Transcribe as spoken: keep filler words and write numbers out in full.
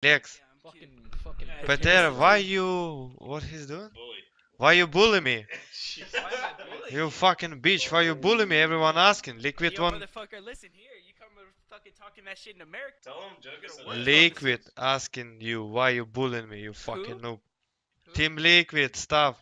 Lex. Yeah, I'm cute. Fucking, fucking. Yeah, Peter, pretend. why you... What he's doing? Bully. Why you bully me? Why am I bullying You fucking bitch, why you bully me? Everyone asking. Hey, Liquid yo, one... motherfucker, listen here. You come over fucking talking that shit in America. Tell him Juggus You're said gonna that. work. Liquid asking you why you bullying me, you fucking noob. Who? Team Liquid, stop.